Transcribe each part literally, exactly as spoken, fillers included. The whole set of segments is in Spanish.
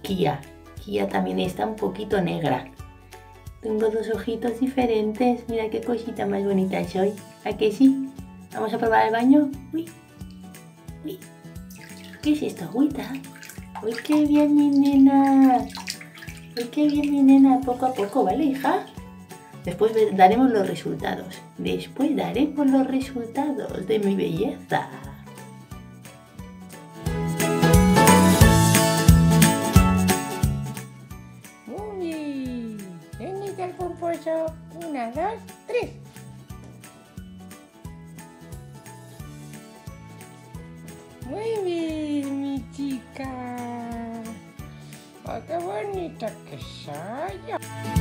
Kia. Kia también está un poquito negra. Tengo dos ojitos diferentes. Mira qué cosita más bonita soy. ¿A que sí? ¿Vamos a probar el baño? Uy. Uy. ¿Qué es esto, agüita? Uy, qué bien, mi nena. Uy, qué bien, mi nena. Poco a poco, ¿vale, hija? Después daremos los resultados. Después daremos los resultados de mi belleza. Muy bien. ¿Dónde está el pomposo? Una, dos, tres. Muy bien, mi chica. ¡Oh, qué bonita que soy!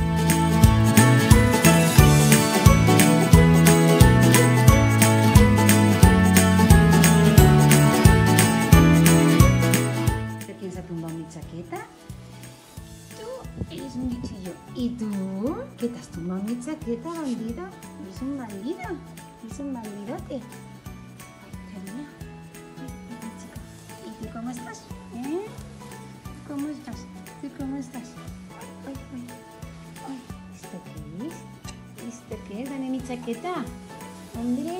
¿Quién se ha tumbado mi chaqueta? Tú eres un bichillo. ¿Y tú? ¿Qué te has tumbado mi chaqueta, bandido? ¿Eres un bandido? ¿Eres un bandidote? Ay, cariño. Ay, chica. ¿Y tú cómo estás? ¿Eh? ¿Cómo estás? ¿Tú cómo estás? Ay, ay, ay. ¿Esto qué es? ¿Esto qué es? Dame mi chaqueta. Hombre.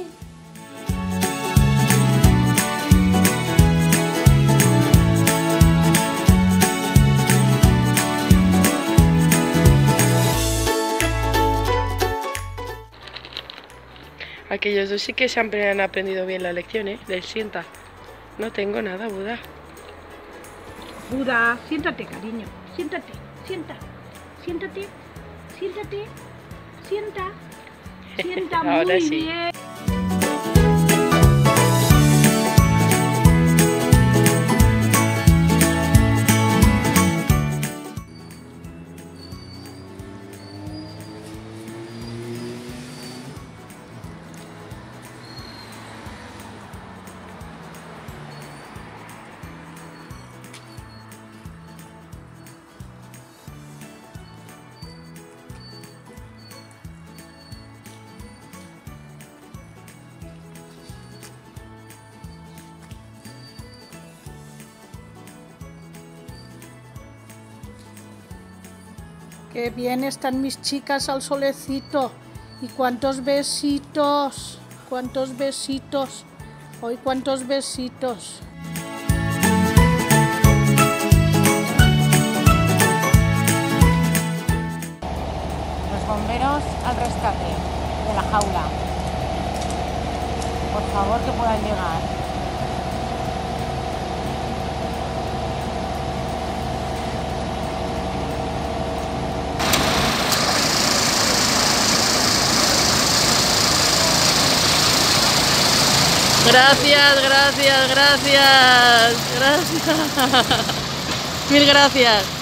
Aquellos dos sí que siempre han aprendido bien la lección, ¿eh? Del sienta. No tengo nada, Buda. Buda, siéntate, cariño. Siéntate, sienta. Siéntate, siéntate, sienta. Sienta muy Ahora sí. bien. Qué bien están mis chicas al solecito. Y cuántos besitos, cuántos besitos. Hoy cuántos besitos. Los bomberos al rescate de la jaula. Por favor, que puedan llegar. Gracias, gracias, gracias. Gracias. Mil gracias.